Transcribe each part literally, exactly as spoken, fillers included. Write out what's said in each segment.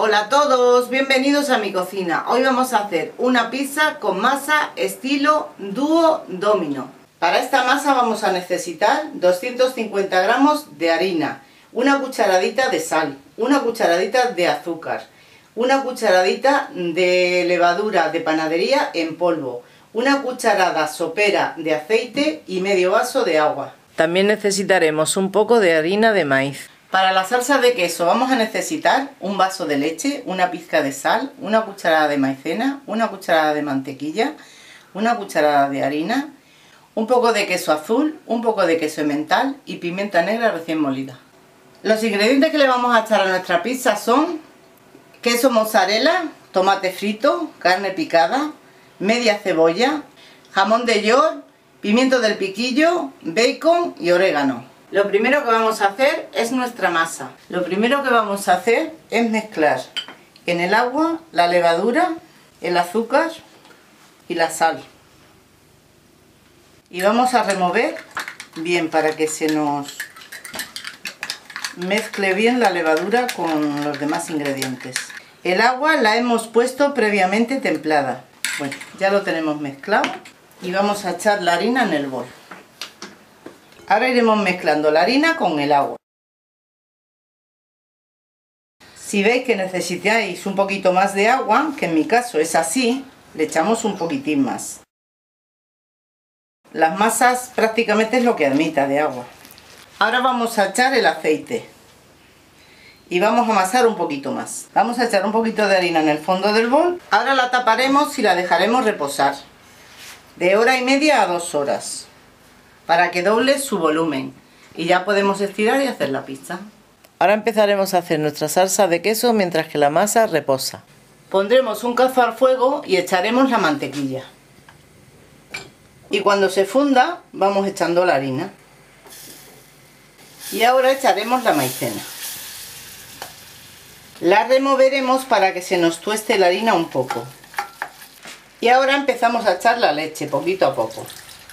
Hola a todos, bienvenidos a mi cocina. Hoy vamos a hacer una pizza con masa estilo dúo domino. Para esta masa vamos a necesitar doscientos cincuenta gramos de harina, una cucharadita de sal, una cucharadita de azúcar, una cucharadita de levadura de panadería en polvo, una cucharada sopera de aceite y medio vaso de agua. También necesitaremos un poco de harina de maíz. Para la salsa de queso vamos a necesitar un vaso de leche, una pizca de sal, una cucharada de maicena, una cucharada de mantequilla, una cucharada de harina, un poco de queso azul, un poco de queso emmental y pimienta negra recién molida. Los ingredientes que le vamos a echar a nuestra pizza son queso mozzarella, tomate frito, carne picada, media cebolla, jamón de york, pimiento del piquillo, bacon y orégano. Lo primero que vamos a hacer es nuestra masa. Lo primero que vamos a hacer es mezclar en el agua la levadura, el azúcar y la sal. Y vamos a remover bien para que se nos mezcle bien la levadura con los demás ingredientes. El agua la hemos puesto previamente templada. Bueno, ya lo tenemos mezclado y vamos a echar la harina en el bol. Ahora iremos mezclando la harina con el agua. Si veis que necesitáis un poquito más de agua, que en mi caso es así, le echamos un poquitín más. Las masas prácticamente es lo que admita de agua. Ahora vamos a echar el aceite y vamos a amasar un poquito más. Vamos a echar un poquito de harina en el fondo del bol. Ahora la taparemos y la dejaremos reposar de hora y media a dos horas. Para que doble su volumen y ya podemos estirar y hacer la pizza. Ahora empezaremos a hacer nuestra salsa de queso mientras que la masa reposa. Pondremos un cazo al fuego y echaremos la mantequilla. Y cuando se funda vamos echando la harina. Y ahora echaremos la maicena. La removeremos para que se nos tueste la harina un poco. Y ahora empezamos a echar la leche poquito a poco.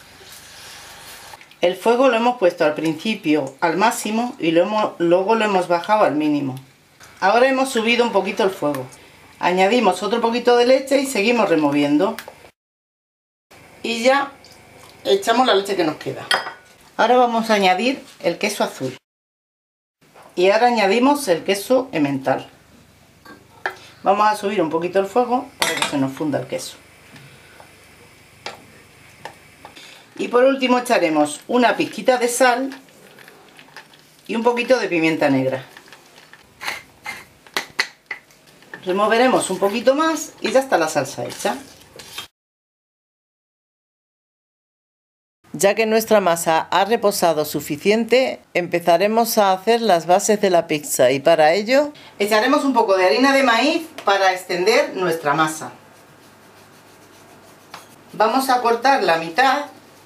El fuego lo hemos puesto al principio al máximo y lo hemos, luego lo hemos bajado al mínimo. Ahora hemos subido un poquito el fuego. Añadimos otro poquito de leche y seguimos removiendo. Y ya echamos la leche que nos queda. Ahora vamos a añadir el queso azul. Y ahora añadimos el queso emmental. Vamos a subir un poquito el fuego para que se nos funda el queso. Y por último echaremos una pizquita de sal y un poquito de pimienta negra. Removeremos un poquito más y ya está la salsa hecha. Ya que nuestra masa ha reposado suficiente, empezaremos a hacer las bases de la pizza y para ello echaremos un poco de harina de maíz para extender nuestra masa. Vamos a cortar la mitad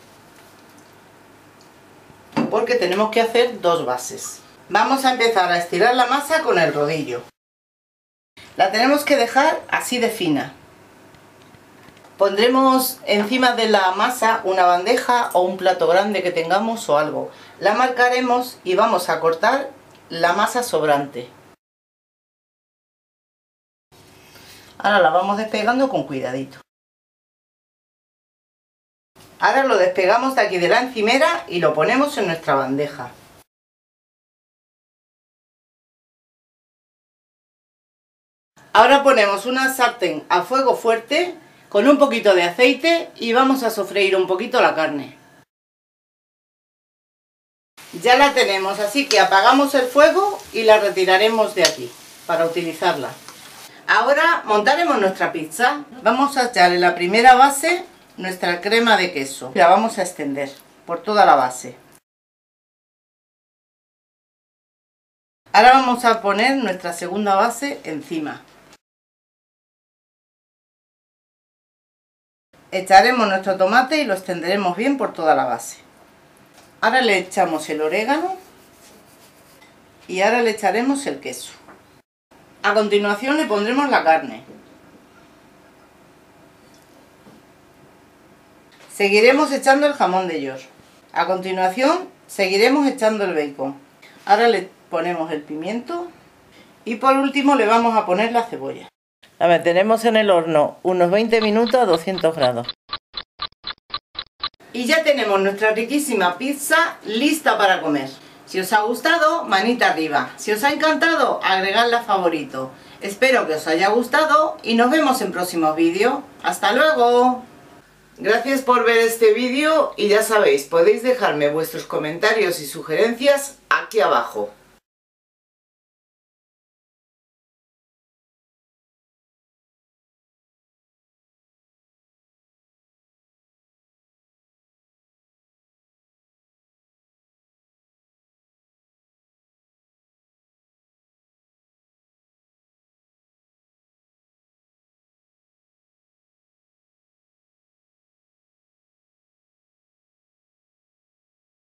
porque tenemos que hacer dos bases. Vamos a empezar a estirar la masa con el rodillo. La tenemos que dejar así de fina. Pondremos encima de la masa una bandeja o un plato grande que tengamos o algo. La marcaremos y vamos a cortar la masa sobrante. Ahora la vamos despegando con cuidadito. Ahora lo despegamos de aquí de la encimera y lo ponemos en nuestra bandeja. Ahora ponemos una sartén a fuego fuerte con un poquito de aceite y vamos a sofreír un poquito la carne. Ya la tenemos, así que apagamos el fuego y la retiraremos de aquí para utilizarla. Ahora montaremos nuestra pizza. Vamos a echar en la primera base nuestra crema de queso. La vamos a extender por toda la base. Ahora vamos a poner nuestra segunda base encima. Echaremos nuestro tomate y lo extenderemos bien por toda la base. Ahora le echamos el orégano y ahora le echaremos el queso. A continuación le pondremos la carne. Seguiremos echando el jamón de york. A continuación seguiremos echando el bacon. Ahora le ponemos el pimiento Y por último le vamos a poner la cebolla. La mantenemos en el horno unos veinte minutos a doscientos grados. Y ya tenemos nuestra riquísima pizza lista para comer. Si os ha gustado, manita arriba. Si os ha encantado, agregadla a favorito. Espero que os haya gustado y nos vemos en próximos vídeos. ¡Hasta luego! Gracias por ver este vídeo y ya sabéis, podéis dejarme vuestros comentarios y sugerencias aquí abajo.